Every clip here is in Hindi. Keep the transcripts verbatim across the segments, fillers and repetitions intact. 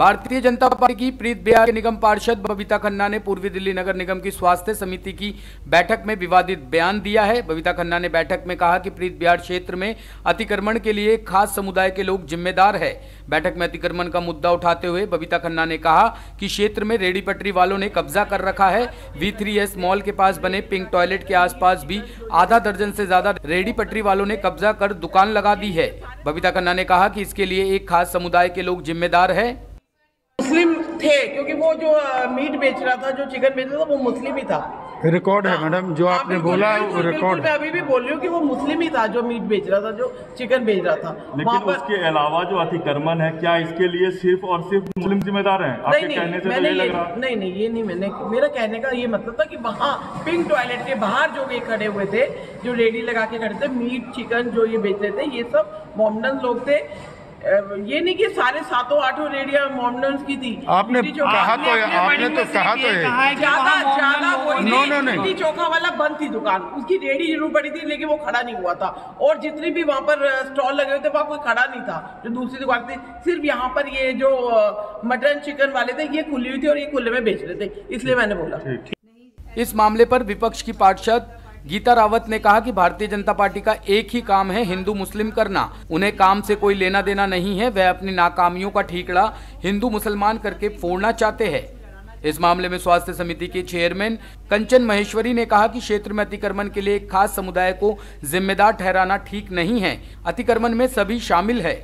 भारतीय जनता पार्टी की प्रीत बिहार के निगम पार्षद बबीता खन्ना ने पूर्वी दिल्ली नगर निगम की स्वास्थ्य समिति की बैठक में विवादित बयान दिया है। बबीता खन्ना ने बैठक में कहा कि प्रीत बिहार क्षेत्र में अतिक्रमण के लिए एक खास समुदाय के लोग जिम्मेदार है। बैठक में अतिक्रमण का मुद्दा उठाते हुए बबीता खन्ना ने कहा कि क्षेत्र में रेडी पटरी वालों ने कब्जा कर रखा है। वी थ्री एस मॉल के पास बने पिंक टॉयलेट के आसपास भी आधा दर्जन से ज्यादा रेडी पटरी वालों ने कब्जा कर दुकान लगा दी है। बबीता खन्ना ने कहा कि इसके लिए एक खास समुदाय के लोग जिम्मेदार है। मुस्लिम थे क्योंकि वो जो मीट बेच रहा था, जो चिकन बेच रहा था, वो मुस्लिम ही था। रिकॉर्ड है मैडम, जो आपने बोला वो रिकॉर्ड। मैं अभी भी बोल रही हूँ कि वो मुस्लिम ही था जो मीट बेच रहा था, जो चिकन बेच रहा था। लेकिन उसके अलावा जो अतिक्रमण है, क्या इसके लिए सिर्फ और सिर्फ मुस्लिम जिम्मेदार हैं? आपके नहीं, कहने से मैंने तो ये ये, लग रहा। नहीं नहीं ये नहीं, मैंने मेरा कहने का ये मतलब था कि वहाँ पिंक टॉयलेट के बाहर जो ये खड़े हुए थे, जो रेडी लगा के खड़े थे, मीट चिकन जो ये बेच रहे थे, ये सब मोमडन लोग थे। ये नहीं कि सारे सातों आठों रेडिया मोमडन्स की थी। आपने कहा तो है, आपने तो कहा तो है ज्यादा ज्यादा वही नो नो नहीं, लिट्टी चोखा वाला बंद थी दुकान, उसकी रेडी जरूर पड़ी थी लेकिन वो खड़ा नहीं हुआ था। और जितने भी वहाँ पर स्टॉल लगे हुए थे वहाँ कोई खड़ा नहीं था। जो दूसरी दुकान थी, सिर्फ यहाँ पर ये जो मटन चिकन वाले थे ये खुली हुई थी और ये खुले में बेच रहे थे, इसलिए मैंने बोला। इस मामले पर विपक्ष की पार्षद गीता रावत ने कहा कि भारतीय जनता पार्टी का एक ही काम है, हिंदू मुस्लिम करना। उन्हें काम से कोई लेना देना नहीं है। वह अपनी नाकामियों का ठीकरा हिंदू मुसलमान करके फोड़ना चाहते हैं। इस मामले में स्वास्थ्य समिति के चेयरमैन कंचन महेश्वरी ने कहा कि क्षेत्र में अतिक्रमण के लिए एक खास समुदाय को जिम्मेदार ठहराना ठीक नहीं है। अतिक्रमण में सभी शामिल है।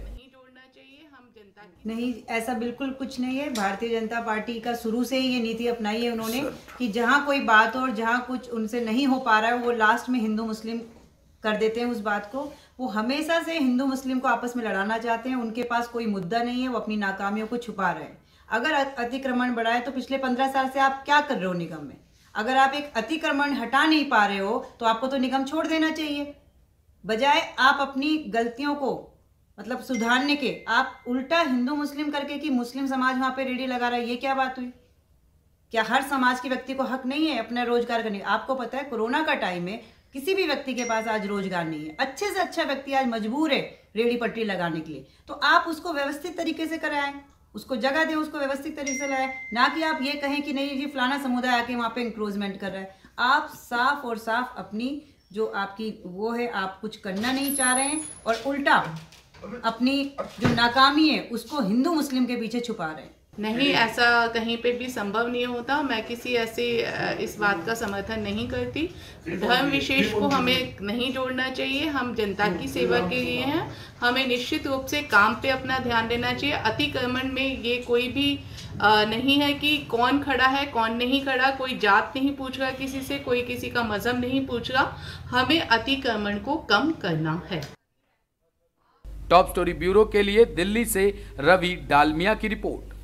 नहीं, ऐसा बिल्कुल कुछ नहीं है। भारतीय जनता पार्टी का शुरू से ही ये नीति अपनाई है उन्होंने कि जहाँ कोई बात हो और जहाँ कुछ उनसे नहीं हो पा रहा है वो लास्ट में हिंदू मुस्लिम कर देते हैं उस बात को। वो हमेशा से हिंदू मुस्लिम को आपस में लड़ाना चाहते हैं। उनके पास कोई मुद्दा नहीं है, वो अपनी नाकामियों को छुपा रहे हैं। अगर अतिक्रमण बढ़ा है तो पिछले पंद्रह साल से आप क्या कर रहे हो निगम में? अगर आप एक अतिक्रमण हटा नहीं पा रहे हो तो आपको तो निगम छोड़ देना चाहिए। बजाय आप अपनी गलतियों को मतलब सुधारने के, आप उल्टा हिंदू मुस्लिम करके कि मुस्लिम समाज वहाँ पे रेडी लगा रहा है। ये क्या बात हुई? क्या हर समाज के व्यक्ति को हक नहीं है अपना रोजगार करने? आपको पता है कोरोना का टाइम है, किसी भी व्यक्ति के पास आज रोजगार नहीं है। अच्छे से अच्छा व्यक्ति आज मजबूर है रेडी पटरी लगाने के लिए, तो आप उसको व्यवस्थित तरीके से कराएं, उसको जगह दें, उसको व्यवस्थित तरीके से लाएं। ना कि आप ये कहें कि नहीं जी फलाना समुदाय आके वहाँ पे इंक्रोचमेंट कर रहा है। आप साफ और साफ अपनी जो आपकी वो है, आप कुछ करना नहीं चाह रहे हैं और उल्टा अपनी जो नाकामी है उसको हिंदू मुस्लिम के पीछे छुपा रहे हैं। नहीं, ऐसा कहीं पे भी संभव नहीं होता। मैं किसी ऐसे इस बात का समर्थन नहीं करती। धर्म विशेष को हमें नहीं जोड़ना चाहिए। हम जनता की सेवा के लिए हैं। हमें निश्चित रूप से काम पे अपना ध्यान देना चाहिए। अतिक्रमण में ये कोई भी आ, नहीं है कि कौन खड़ा है कौन नहीं खड़ा, कोई जात नहीं पूछ रहा किसी से, कोई किसी का मजहब नहीं पूछ रहा। हमें अतिक्रमण को कम करना है। टॉप स्टोरी ब्यूरो के लिए दिल्ली से रवि डालमिया की रिपोर्ट।